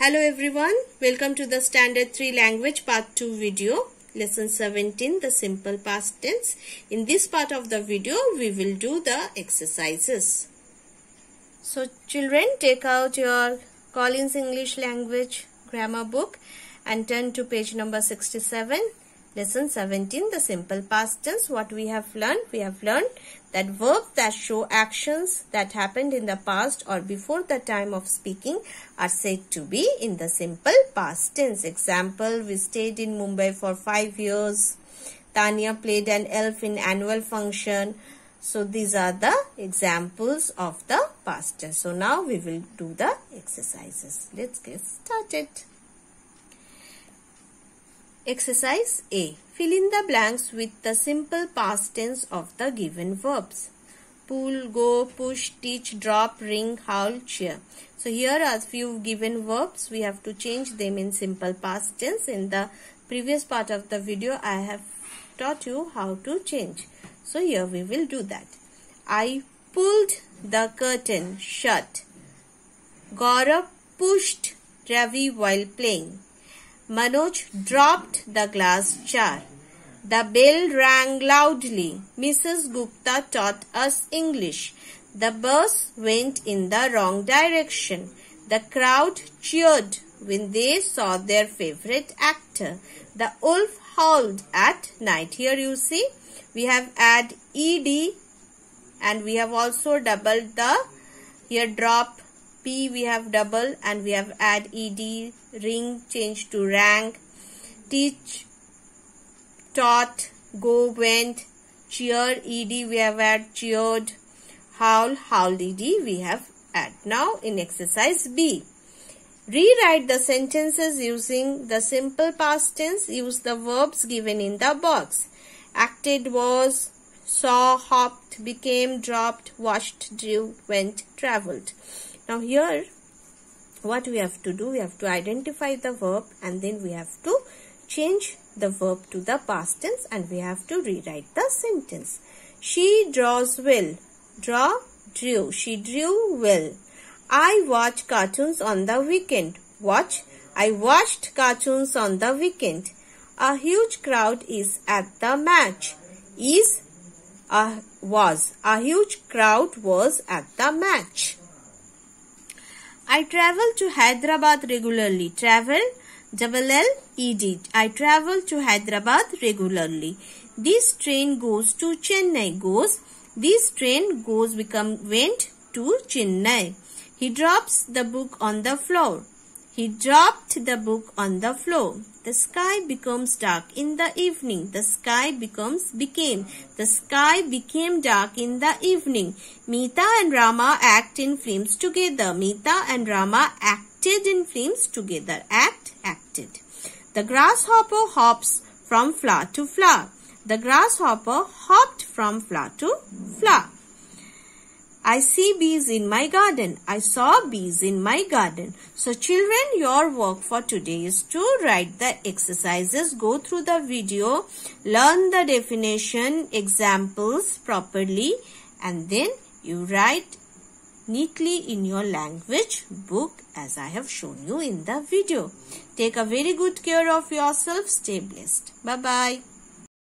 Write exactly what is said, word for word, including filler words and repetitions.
Hello everyone, welcome to the Standard three Language Part two video, Lesson seventeen, the Simple Past Tense. In this part of the video, we will do the exercises. So children, take out your Collins English Language Grammar book and turn to page number sixty-seven. Lesson seventeen, the Simple Past Tense. What we have learned? We have learned that verbs that show actions that happened in the past or before the time of speaking are said to be in the simple past tense. Example, we stayed in Mumbai for five years. Tanya played an elf in annual function. So these are the examples of the past tense. So now we will do the exercises. Let's get started. Exercise A. Fill in the blanks with the simple past tense of the given verbs. Pull, go, push, teach, drop, ring, howl, cheer. So here are few given verbs. We have to change them in simple past tense. In the previous part of the video, I have taught you how to change. So here we will do that. I pulled the curtain shut. Gaurav pushed Ravi while playing. Manoj dropped the glass jar. The bell rang loudly. Missus Gupta taught us English. The bus went in the wrong direction. The crowd cheered when they saw their favorite actor. The wolf howled at night. Here you see we have add ed and we have also doubled the here drop P we have double and we have add ed, ring change to rang, teach, taught, go, went, cheer, ed we have add cheered, howl, howled ed we have add. Now in exercise B, rewrite the sentences using the simple past tense. Use the verbs given in the box. Acted, was, saw, hopped, became, dropped, watched, drew, went, travelled. Now here what we have to do, we have to identify the verb and then we have to change the verb to the past tense and we have to rewrite the sentence. She draws well. Draw, drew. She drew well. I watch cartoons on the weekend. Watch. I watched cartoons on the weekend. A huge crowd is at the match. Is, uh, was. A huge crowd was at the match. I travel to Hyderabad regularly. Travel, double L, E D. I travel to Hyderabad regularly. This train goes to Chennai. Goes. This train goes become went to Chennai. He drops the book on the floor. He dropped the book on the floor. The sky becomes dark in the evening. The sky becomes became. The sky became dark in the evening. Meeta and Rama act in films together. Meeta and Rama acted in films together. Act, acted. The grasshopper hops from flower to flower. The grasshopper hopped from flower to flower. I see bees in my garden. I saw bees in my garden. So children, your work for today is to write the exercises, go through the video, learn the definition, examples properly and then you write neatly in your language book as I have shown you in the video. Take a very good care of yourself. Stay blessed. Bye-bye.